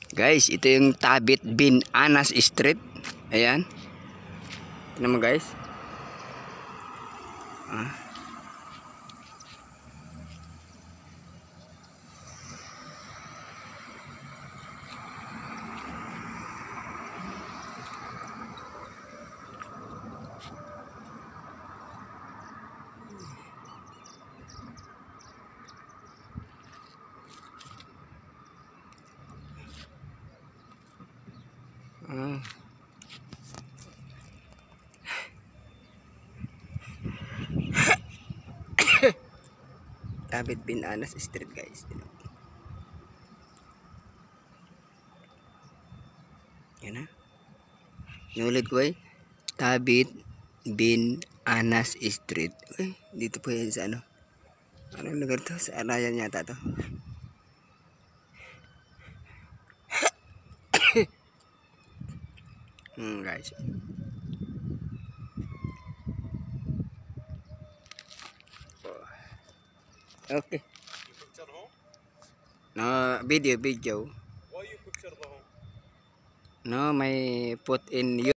Guys, ito yung Tabit bin Anas Street. Ayan. Tignan mo guys. Tabit bin Anas Street guys. Yan na. Nulit ko eh. Tabit bin Anas Street. Uy, dito po yan sa ano. Anong lugar to? Sa Arayan yata to. Guys. Okay. You picture home? No, video. Why you picture the home? No, may put in